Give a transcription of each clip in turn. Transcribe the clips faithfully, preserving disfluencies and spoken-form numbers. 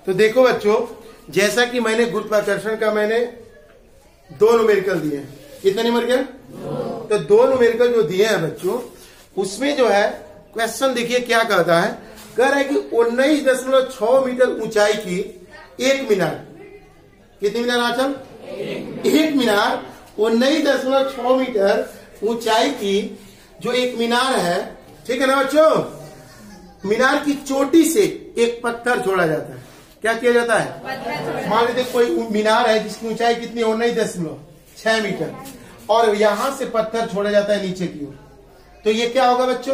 तो देखो बच्चों, जैसा कि मैंने गुरुत्वाकर्षण का मैंने दो न्यूमेरिकल दिए हैं। कितने न्यूमेरिकल? तो दो न्यूमेरिकल जो दिए हैं बच्चों, उसमें जो है क्वेश्चन देखिए क्या कहता है। कह रहा है कि उन्नीस दशमलव छह मीटर ऊंचाई की एक मीनार, कितनी मीनार आंचल? एक मीनार उन्नीस दशमलव छह मीटर ऊंचाई की जो एक मीनार है, ठीक है ना बच्चों। मीनार की चोटी से एक पत्थर छोड़ा जाता है। क्या किया जाता है? मान लीजिए कोई मीनार है जिसकी ऊंचाई कितनी? उन्नीस दशमलव छह मीटर, और यहां से पत्थर छोड़ा जाता है नीचे की ओर। तो ये क्या होगा बच्चों?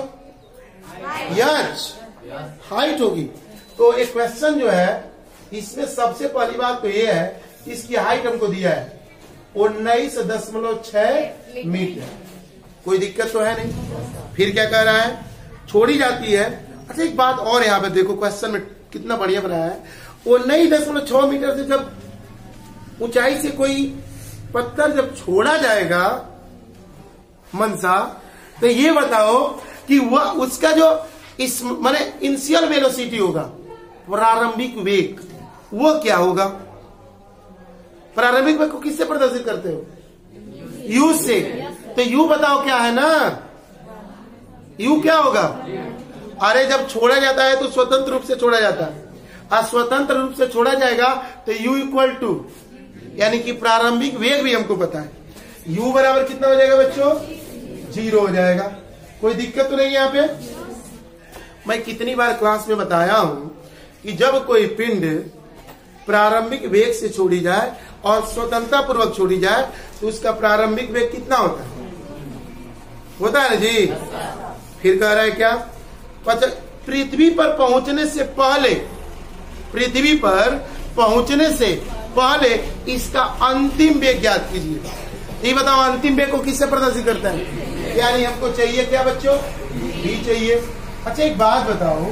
यच हाइट होगी। तो एक क्वेश्चन जो है इसमें सबसे पहली बात तो ये है, इसकी हाइट हमको दिया है उन्नीस दशमलव छह मीटर। कोई दिक्कत तो है नहीं। फिर क्या कह रहा है? छोड़ी जाती है। अच्छा एक बात और यहाँ पे देखो, क्वेश्चन में कितना बढ़िया बनाया है। उन्नीस दशमलव छह मीटर से जब ऊंचाई से कोई पत्थर जब छोड़ा जाएगा मनसा, तो ये बताओ कि वह उसका जो इस माने इनिशियल वेलोसिटी होगा, प्रारंभिक वेग, वो क्या होगा? प्रारंभिक वेग को किससे प्रदर्शित करते हो? यू से। तो यू बताओ क्या है ना? यू क्या होगा? अरे जब छोड़ा जाता है तो स्वतंत्र रूप से छोड़ा जाता है, और स्वतंत्र रूप से छोड़ा जाएगा तो यू इक्वल टू, यानी कि प्रारंभिक वेग भी हमको पता है। यू बराबर कितना हो जाएगा बच्चों? जीरो हो जाएगा। कोई दिक्कत तो नहीं है यहाँ पे? मैं कितनी बार क्लास में बताया हूं कि जब कोई पिंड प्रारंभिक वेग से छोड़ी जाए और स्वतंत्रता पूर्वक छोड़ी जाए तो उसका प्रारंभिक वेग कितना होता है? होता है ना जी। फिर कह रहा है क्या? पृथ्वी पर पहुंचने से पहले, पृथ्वी पर पहुंचने से पहले इसका अंतिम वेग ज्ञात कीजिए। ये बताओ अंतिम वेग को किससे प्रदर्शित करता है? यानी हमको चाहिए क्या बच्चों? भी चाहिए। अच्छा एक बात बताओ,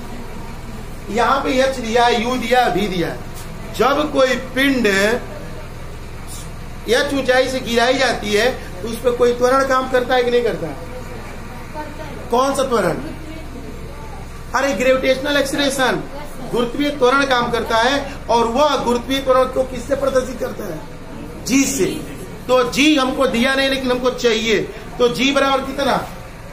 यहाँ पे एच दिया, यू दिया, भी दिया। जब कोई पिंड एच ऊंचाई से गिराई जाती है तो उस पर कोई त्वरण काम करता है कि नहीं करता है? कौन सा त्वरण? अरे ग्रेविटेशनल एक्सीलरेशन, गुरुत्वीय त्वरण काम करता है। और वह गुरुत्वीय त्वरण को किससे प्रदर्शित करता है? जी से। तो जी हमको दिया नहीं लेकिन हमको चाहिए। तो जी बराबर कितना?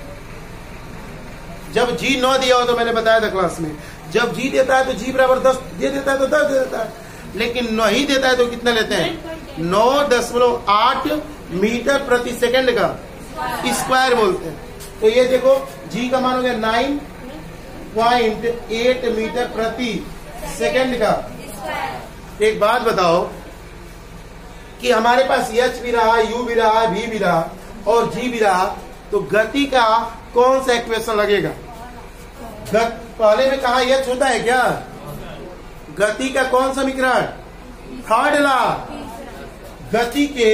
जब जी नौ दिया हो तो मैंने बताया था क्लास में, जब जी देता है तो जी बराबर दस दे देता है तो दस दे देता है, लेकिन नौ ही देता है तो कितना लेते हैं? नौ दशमलव आठ मीटर प्रति सेकंड का स्क्वायर बोलते हैं। तो ये देखो जी का मान हो गया नाइन पॉइंट एट मीटर प्रति सेकंड का। एक बात बताओ कि हमारे पास एच भी रहा, यू भी रहा, भी भी रहा और जी भी रहा, तो गति का कौन सा इक्वेशन लगेगा? पहले में कहा एच होता है क्या? गति का कौन सा समीकरण? Third law. गति के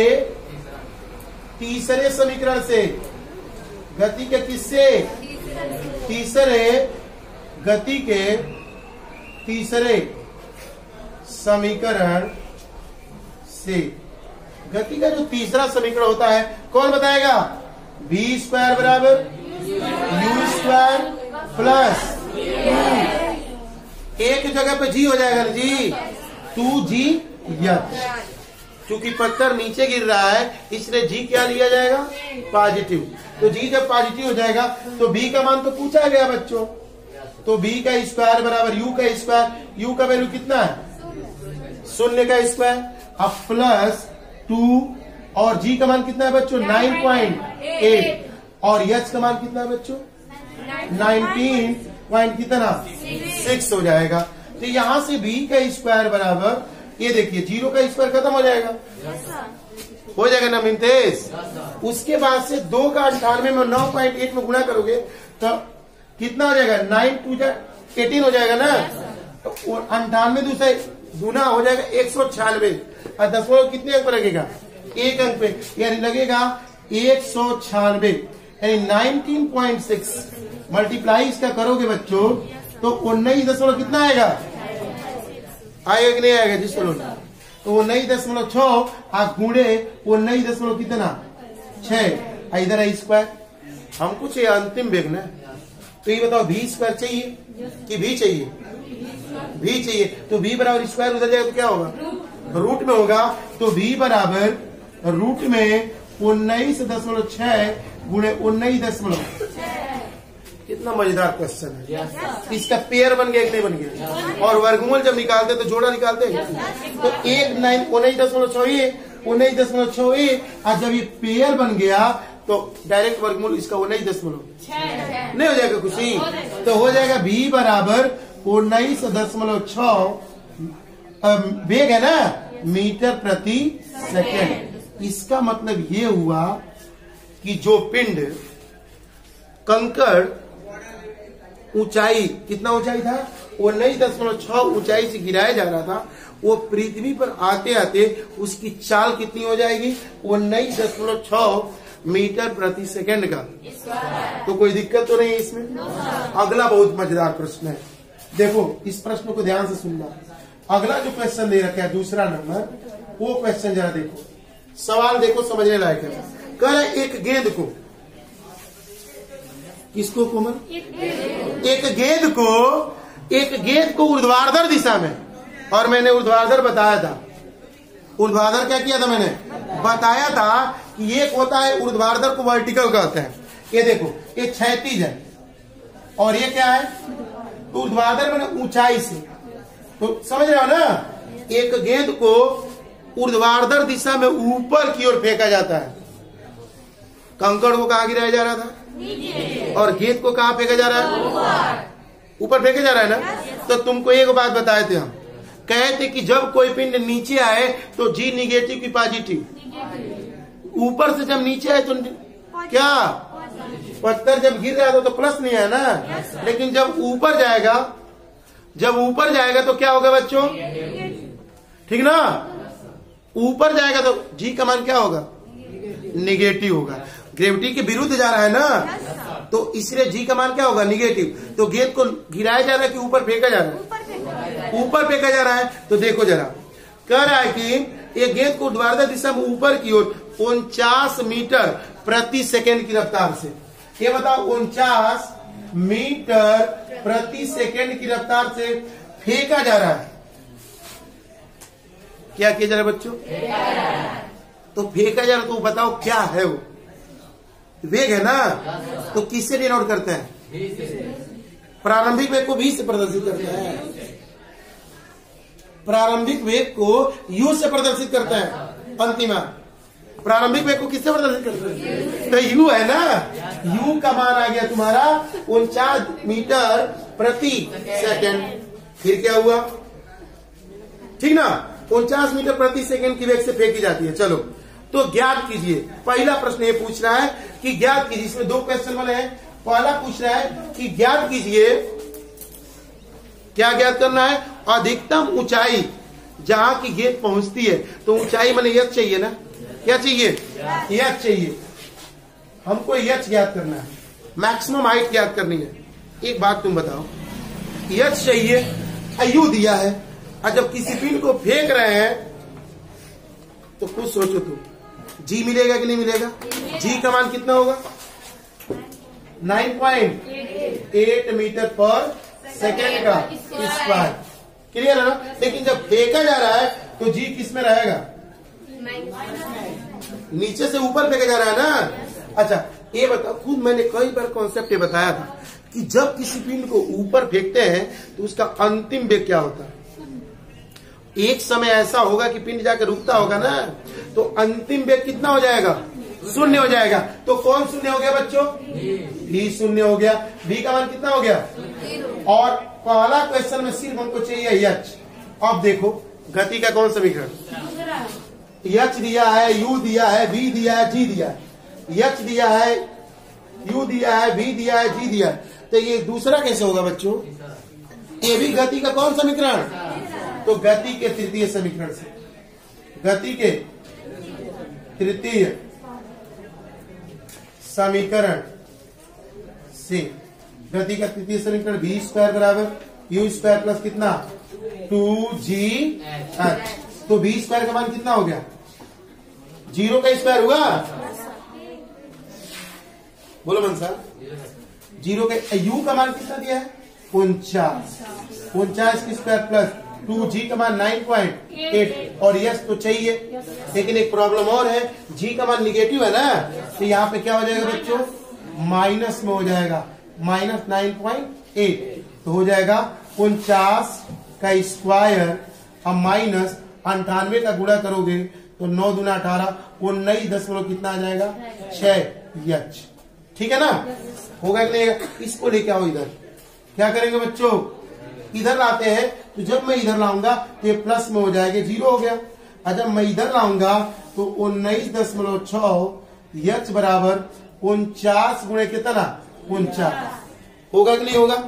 तीसरे समीकरण से, गति के किससे? तीसरे, गति के तीसरे समीकरण से। गति का जो तीसरा समीकरण होता है कौन बताएगा? वी स्क्वायर बराबर यू स्क्वायर प्लस एक जगह पे जी हो जाएगा ना जी, टू जी एच। क्योंकि पत्थर नीचे गिर रहा है इसलिए जी क्या लिया जाएगा? पॉजिटिव। तो जी जब पॉजिटिव हो जाएगा तो बी का मान तो पूछा गया बच्चों, तो बी का स्क्वायर बराबर यू का स्क्वायर। यू का वैल्यू कितना है? शून्य का स्क्वायर। अब प्लस टू, और जी का मान कितना है बच्चों? Nine point eight. और एच का मान कितना है बच्चों? नाइनटीन पॉइंट कितना? सिक्स हो जाएगा। तो यहां से बी का स्क्वायर बराबर, ये देखिए जीरो का स्क्वायर खत्म हो जाएगा, हो जाएगा ना मिनतेश। उसके बाद से दो का अंठानवे में नौ पॉइंट एट में गुणा करोगे तो कितना हो जाएगा? नाइन टू जा एटीन हो जाएगा ना। तो अंठानवे दूसरा गुना हो जाएगा एक सौ छियानवे, और दसवां कितने अंक पर लगेगा? एक अंक पे, यानी लगेगा एक सौ छियानवे, यानी नाइनटीन पॉइंट सिक्स। मल्टीप्लाई इसका करोगे बच्चों तो उन्नीस दशमलव कितना आएगा? आएगा कि नहीं आएगा जिसको लोग? तो उन्नीस दशमलव छह आप गुणे उन्नीस दशमलव कितना? छह। इधर है स्क्वायर। हमको चाहिए अंतिम वेग ना। तो ये बताओ भी स्क्वायर चाहिए कि भी चाहिए? भी चाहिए, तो v बराबर स्क्वायर उधर जाएगा तो क्या होगा, रूट में होगा। तो v बराबर रूट में उन्नीस दशमलव छह गुणे उन्नीस दशमलव। कितना मजेदार क्वेश्चन है। yes, इसका पेयर बन गया कि नहीं बन गया? yes, और वर्गमूल जब निकालते तो जोड़ा निकालते हैं। yes, तो एक नाइन उन्नीस दशमलव छह उन्नीस दशमलव छह और जब ये पेयर बन गया तो डायरेक्ट वर्गमूल इसका उन्नीस दशमलव नहीं हो जाएगा कुछ ही, तो हो जाएगा v बराबर उन्नीस दशमलव छह वेग है ना मीटर प्रति सेकेंड। इसका मतलब ये हुआ कि जो पिंड कंकड़ ऊंचाई, कितना ऊंचाई था, उन्नीस दशमलव छह ऊंचाई से गिराया जा रहा था, वो पृथ्वी पर आते आते उसकी चाल कितनी हो जाएगी, उन्नीस दशमलव छह मीटर प्रति सेकंड का। तो कोई दिक्कत तो नहीं है इसमें। अगला बहुत मजेदार प्रश्न है, देखो इस प्रश्न को ध्यान से सुनना। अगला जो क्वेश्चन दे रखा है दूसरा नंबर, वो क्वेश्चन जरा देखो, सवाल देखो समझने लायक है। कर एक गेंद को, किसको कोमल, एक गेंद को, एक गेंद को ऊर्ध्वाधर दिशा में, और मैंने ऊर्ध्वाधर बताया था, ऊर्ध्वाधर क्या किया था मैंने बताया था कि एक होता है ऊर्ध्वाधर को वर्टिकल कहते हैं। ये देखो ये क्षैतिज है और ये क्या है ऊर्ध्वाधर मैंने ऊंचाई से, तो समझ रहे हो ना। एक गेंद को ऊर्ध्वाधर दिशा में ऊपर की ओर फेंका जाता है, कंकड़ को कहाँ गिराया जा रहा था, और गेंद को कहाँ फेंका जा रहा है, ऊपर फेंका जा रहा है ना। तो तुमको एक बात बताए थे हम, कहे थे कि जब कोई पिंड नीचे आए तो जी निगेटिव की पॉजिटिव, ऊपर से जब नीचे आए तो क्या, पत्थर जब गिर रहा था तो प्लस नहीं है ना, लेकिन जब ऊपर जाएगा, जब ऊपर जाएगा तो क्या होगा बच्चों, ठीक ना, ऊपर जाएगा तो जी का मान क्या होगा, निगेटिव होगा। ग्रेविटी के विरुद्ध जा रहा है ना, तो इसलिए जी का मान क्या होगा, निगेटिव। तो गेंद को गिराया जा रहा है कि ऊपर फेंका जा रहा है, ऊपर फेंका जा रहा है। तो देखो जरा, कह रहा है कि एक गेंद को ऊर्ध्वाधर दिशा में ऊपर की ओर उनचास मीटर प्रति सेकेंड की रफ्तार से, ये बताओ उनचास मीटर प्रति सेकेंड की रफ्तार से फेंका जा रहा है। क्या किया जा रहा है बच्चों, तो फेंका जा रहा है, तो बताओ क्या है वो, वेग है ना। तो किससे डिनोट करते हैं, प्रारंभिक वेग को भी से प्रदर्शित करते हैं, प्रारंभिक वेग को यू से प्रदर्शित करते हैं। अंतिमा प्रारंभिक वेग को किससे प्रदर्शित करते हैं, तो यू है ना, यू का मान आ गया तुम्हारा उनचास मीटर प्रति सेकंड। फिर क्या हुआ, ठीक ना, उनचास मीटर प्रति सेकंड की वेग से फेंकी जाती है। चलो तो ज्ञात कीजिए, पहला प्रश्न ये पूछ रहा है कि ज्ञात कीजिए, इसमें दो क्वेश्चन वाले हैं। पहला पूछ रहा है कि ज्ञात कीजिए, क्या ज्ञात करना है, अधिकतम ऊंचाई जहां की गेंद पहुंचती है। तो ऊंचाई मैंने यच चाहिए ना, क्या चाहिए, यच चाहिए, हमको यच ज्ञात करना है, मैक्सिमम हाइट ज्ञात करनी है। एक बात तुम बताओ, यच चाहिए, यू दिया है, और जब किसी पिंड को फेंक रहे हैं तो कुछ सोचो तुम, जी मिलेगा कि नहीं मिलेगा, जी का मान कितना होगा, नौ पॉइंट आठ मीटर पर सेकेंड का स्क्वायर, क्लियर है ना। लेकिन जब फेंका जा रहा है तो जी किस में रहेगा, नीचे से ऊपर फेंका जा रहा है ना। अच्छा ये बताओ, खुद मैंने कई बार कॉन्सेप्ट ये बताया था कि जब किसी पिंड को ऊपर फेंकते हैं तो उसका अंतिम वेग क्या होता है। एक समय ऐसा होगा कि पिंड जाकर रुकता होगा ना, तो अंतिम वेग कितना हो जाएगा, शून्य हो जाएगा। तो कौन शून्य हो गया बच्चों, भी शून्य हो गया, भी का मान कितना हो गया। और पहला क्वेश्चन में सिर्फ हमको चाहिए यच। अब देखो गति का कौन समीकरण, यच दिया है, यू दिया है, वी दिया है, जी दिया है। यच दिया है, यू दिया है, वी दिया है, जी दिया है, तो ये दूसरा कैसे होगा बच्चों, ये भी गति का कौन समीकरण, तो गति के तृतीय समीकरण से, गति के तृतीय समीकरण से, गति का तृतीय समीकरण वी स्क्वायर बराबर यू स्क्वायर प्लस कितना टू जी एच। तो वी स्क्वायर का मान कितना हो गया, जीरो का स्क्वायर हुआ, बोलो मन साहब, जीरो का, यू का मान कितना दिया है, उनचास, उनचास की स्क्वायर प्लस टू जी का मान नाइन पॉइंट एट और यस तो चाहिए, लेकिन एक प्रॉब्लम और है, जी का मान निगेटिव है ना, तो यहाँ पे क्या हो जाएगा बच्चों, माइनस में हो जाएगा, माइनस नाइन पॉइंट एट, तो हो जाएगा उनचास का स्क्वायर और माइनस अंठानवे का गुणा करोगे तो नौ दूना अठारह, उन्नीस दशमलव कितना आ जाएगा, छह एच। ठीक है ना, होगा कि नहीं? इसको लेके आओ इधर, क्या करेंगे बच्चों, इधर लाते हैं, तो जब मैं इधर लाऊंगा तो ये प्लस में हो जाएगा, जीरो हो गया, और जब मैं इधर लाऊंगा तो उन्नीस दशमलव छह एच बराबर उनचास गुणे कितना, उनचास, होगा कि नहीं होगा?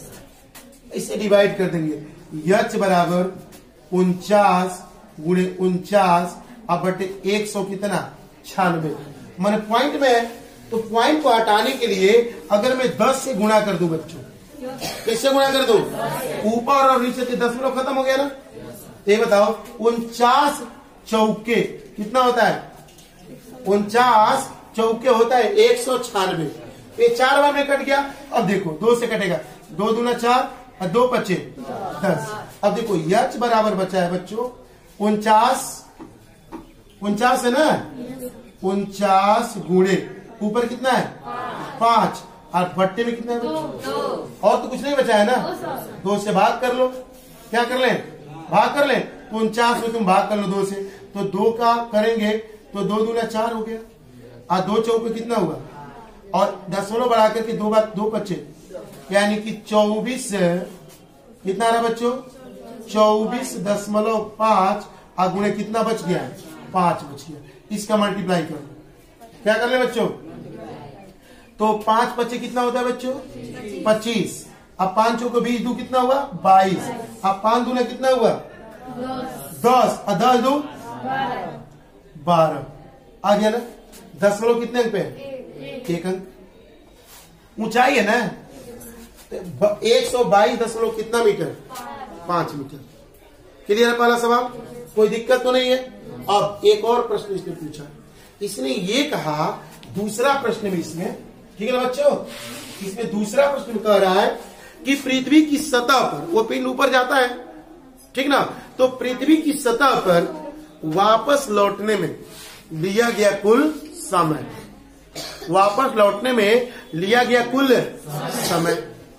इसे डिवाइड कर देंगे, एच बराबर उनचास गुणे उनचास अब बटे एक सौ कितना, छियानवे। मैंने पॉइंट में है तो पॉइंट को हटाने के लिए अगर मैं दस से गुणा कर दूं बच्चों, किससे गुणा कर दूं, ऊपर और नीचे से दशमलव खत्म हो गया ना, ये बताओ उनचास चौके कितना होता है, उनचास चौके होता है एक सौ छियानवे, ये चार बार में कट गया, अब देखो दो से कटेगा, दो दूना चार और दो पचे दस, अब देखो एच बराबर बचा है बच्चों उनचास, उनचास है ना, उनचास गुणे ऊपर कितना है पांच और बट्टे में कितना है बच्चों, और तो कुछ नहीं बचा है ना, दो से भाग कर लो, क्या कर ले, भाग कर ले, तो उनचास में तुम भाग कर लो दो से, तो दो का करेंगे तो दो दूना चार हो गया, और दो चौके कितना हुआ, और दशमलव बढ़ा करके दो बार दो बचे, यानी कि चौबीस कितना रहा बच्चों, चौबीस दशमलव पांच और गुणे कितना बच गया, पांच बच गया, इसका मल्टीप्लाई करो, क्या कर ले बच्चों, तो पांच पच्चीस कितना होता है बच्चों, पच्चीस, अब पांचों को बीस दो कितना हुआ, बाईस, अब पांच दूना कितना हुआ, दस, और दस दो बारह, आ गया ना, दशमलव कितने अंक पे, एक अंक, ऊंचाई है ना एक सौ बाईस दशमलव कितना मीटर, पांच मीटर। क्लियर है पहला सवाल, कोई दिक्कत तो नहीं है। अब एक और प्रश्न इसने पूछा, इसने ये कहा दूसरा प्रश्न में इसमें, ठीक है ना बच्चों, इसमें दूसरा प्रश्न कह रहा है कि पृथ्वी की सतह पर, वो पिंड ऊपर जाता है, ठीक ना, तो पृथ्वी की सतह पर वापस लौटने में लिया गया कुल समय, वापस लौटने में लिया गया कुल समय,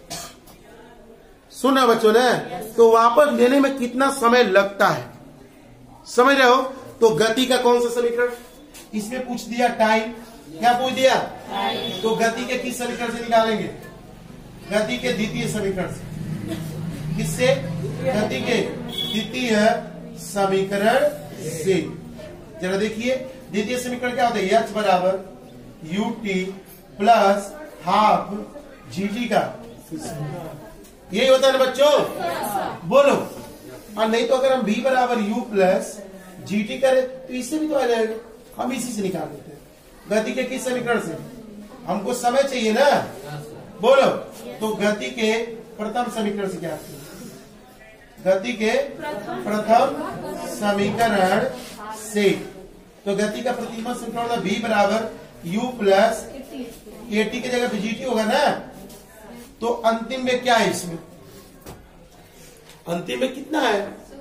सुना बच्चों ने, तो वापस लेने में कितना समय लगता है, समझ रहे हो? तो गति का कौन सा समीकरण, इसमें पूछ दिया टाइम, क्या पूछ दिया, तो गति के किस समीकरण से निकालेंगे, गति के द्वितीय समीकरण से, किससे, गति के द्वितीय समीकरण से। जरा देखिए द्वितीय समीकरण क्या होता है, एच बराबर U T plus half G T का, यही होता है ना बच्चों, बोलो, और नहीं तो अगर हम v बराबर u प्लस जी टी करें तो इससे भी तो आ जाएगा, हम इसी से निकाल देते हैं, गति के किस समीकरण से, हमको समय चाहिए ना, बोलो, तो गति के प्रथम समीकरण से क्या, गति के प्रथम समीकरण से, तो गति का प्रतिमा समीकरण होगा v बराबर u प्लस ए टी की जगह पे जी टी होगा ना, तो अंतिम में क्या है, इसमें अंतिम में कितना है,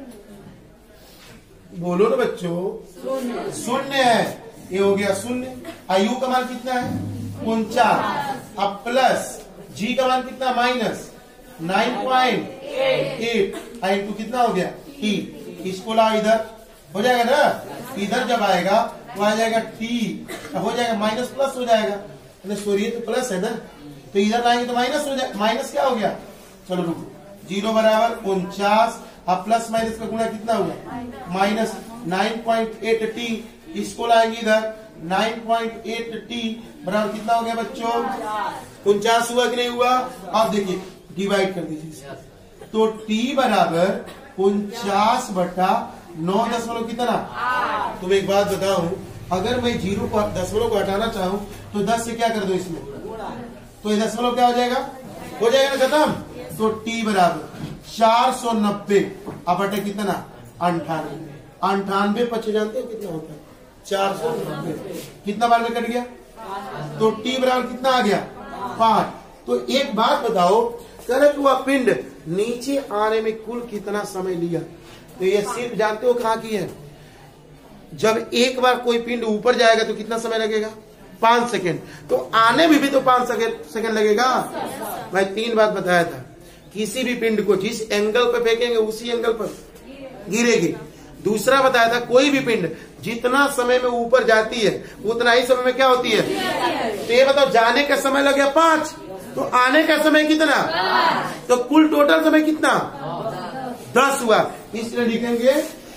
बोलो ना बच्चों, शून्य है, ये हो गया शून्य, आयु का मान कितना है उनचास, अब प्लस जी का मान कितना, minus nine point eight, into कितना हो गया टी, इसको ला इधर, हो जाएगा ना, इधर जब आएगा तो आ जाएगा टी, हो जाएगा माइनस प्लस हो जाएगा, सॉरी तो प्लस है ना, तो इधर लाएंगे तो माइनस हो जाएगा, माइनस क्या हो गया, चलो रुको, जीरो बराबर उनचास, अब प्लस माइनस का गुणा कितना हुआ, minus nine point eight T, इसको लाएंगे इधर, नाइन पॉइंट एट टी बराबर कितना हो गया बच्चों, उनचास हुआ कि नहीं हुआ, अब देखिए डिवाइड कर दीजिए, तो टी बराबर उनचास बटा नौ दशमलव कितना, तुम एक बात बताऊं, अगर मैं जीरो को दशमलव को हटाना चाहूं तो दस से क्या कर दो इसमें, तो ये दशमलव क्या हो जाएगा, हो जाएगा ना खत्म, तो टी बराबर चार सौ नब्बे अब बटे कितना, अंठानवे, अंठानवे पच्चीस जानते हो कितना होता है, चार सौ नब्बे, कितना बार में कट गया, तो टी बराबर कितना आ गया, पांच। तो एक बात बताओ, करक हुआ पिंड नीचे आने में कुल कितना समय लिया। तो ये सिर्फ जानते हो कहाँ की है, जब एक बार कोई पिंड ऊपर जाएगा तो कितना समय लगेगा, पांच सेकेंड। तो आने में भी तो पांच सेकेंड लगेगा। मैं तीन बात बताया था, किसी भी पिंड को जिस एंगल पे फेंकेंगे उसी एंगल पर गिरेगी। दूसरा बताया था कोई भी पिंड जितना समय में ऊपर जाती है उतना ही समय में क्या होती है। तो ये बताओ, जाने का समय लग गया पांच, तो आने का समय कितना, तो कुल टोटल समय कितना, दस हुआ। इसलिए लिखेंगे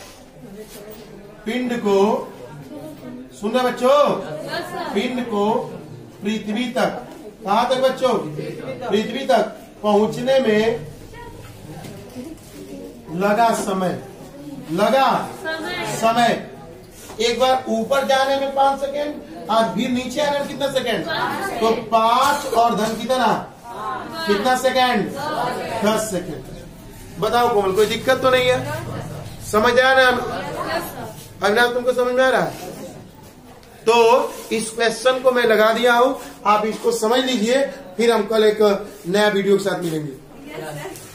पिंड को, सुनना बच्चों, पिंड को पृथ्वी तक, कहां तक बच्चों, पृथ्वी तक पहुंचने में लगा समय, लगा समय, समय। एक बार ऊपर जाने में पांच सेकेंड और फिर नीचे आने में कितना सेकेंड, तो पांच और धन कितना, कितना सेकेंड, दस सेकेंड। बताओ कोमल, कोई दिक्कत तो नहीं है, समझ आ रहा है अविनाश, तुमको समझ में आ रहा है। तो इस क्वेश्चन को मैं लगा दिया हूं, आप इसको समझ लीजिए, फिर हम कल एक नया वीडियो के साथ मिलेंगे।